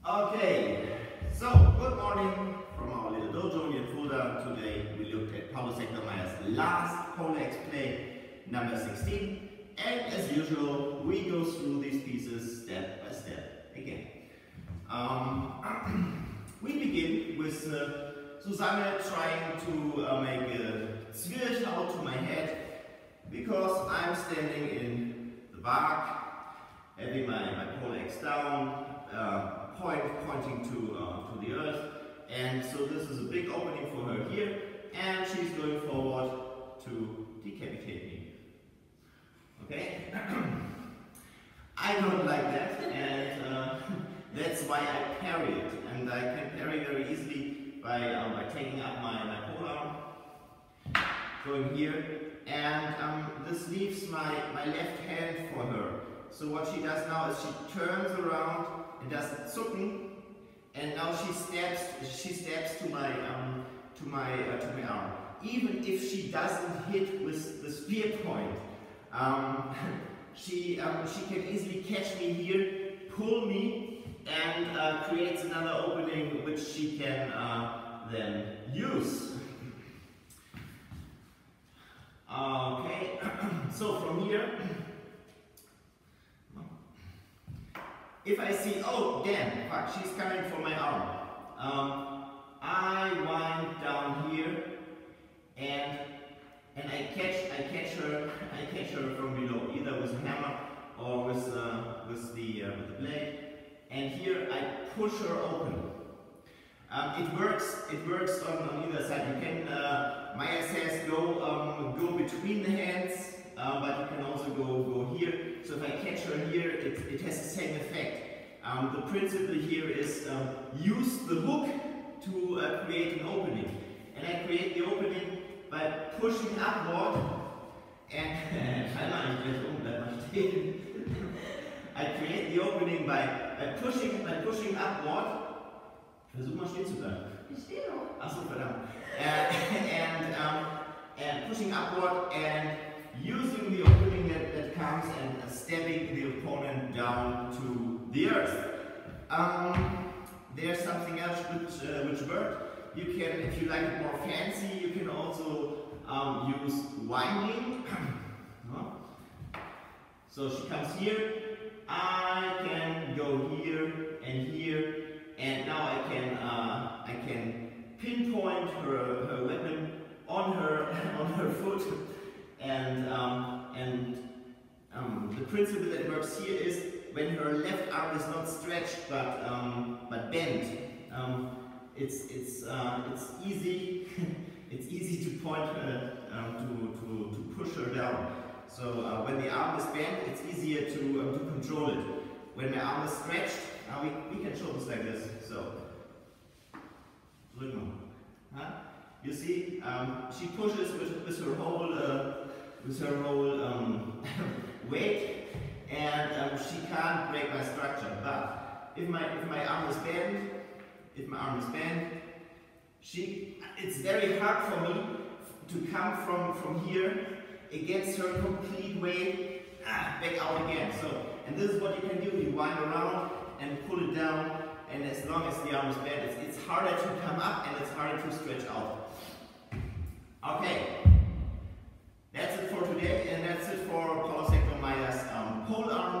Okay, so good morning from our little dojo in Fulda. Today we looked at Paulus Hector Mair's last Poleaxe play, number 16, and as usual we go through these pieces step by step again. We begin with Susanne trying to make a thwart to my head because I'm standing in the bark, having my poleaxe down, pointing to the earth, and so this is a big opening for her here, and she's going forward to decapitate me. Okay? I don't like that, and that's why I parry it, and I can parry very easily by taking up my polearm, going here, and this leaves my left hand for her. So what she does now is she turns around and does zucken, and now she stabs to my arm. Even if she doesn't hit with the spear point, she can easily catch me here, pull me, and creates another opening which she can then use. Okay, so from here, if I see, oh damn, fuck, she's coming for my arm, I wind down here and I catch her from below, either with a hammer or with the blade, and here I push her open. It works on either side. You can, Mair says, go between the hands, but you can also go here. So if I catch her here, it has the same effect. The principle here is use the hook to create an opening. And I create the opening by pushing upward, and I create the opening by pushing upward. Versuch mal stehen zu bleiben. Ich stehe noch. Ach so, verdammt. And pushing upward and using the opening that comes and stabbing the opponent down to the earth. There's something else which worked. You can, if you like it more fancy, you can also use winding. So she comes here, I can go here, and now I can pinpoint her weapon on her foot, and the principle that works here is when her left arm is not stretched but bent. It's easy it's easy to point to push her down. So when the arm is bent, it's easier to control it. When my arm is stretched, we can show this like this. So, you see, she pushes with her whole weight, and she can't break my structure. But if my arm is bent, it's very hard for me to come from here against her complete weight back out again. So, and this is what you can do. You wind around and pull it down, and as long as the arm is bent, it's harder to come up and it's harder to stretch out. Okay, that's it for today, and that's it for Paulus Hector Mair's pole arms,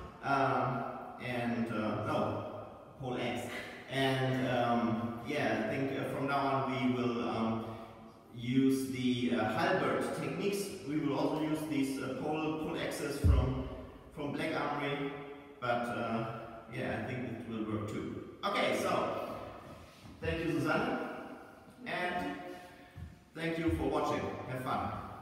Poleaxe. And yeah, I think from now on we will use the halberd techniques. We will also use these poleaxes from Black Armory, but yeah, I think it will work too. Okay, so thank you, Susanne, and thank you for watching. Have fun.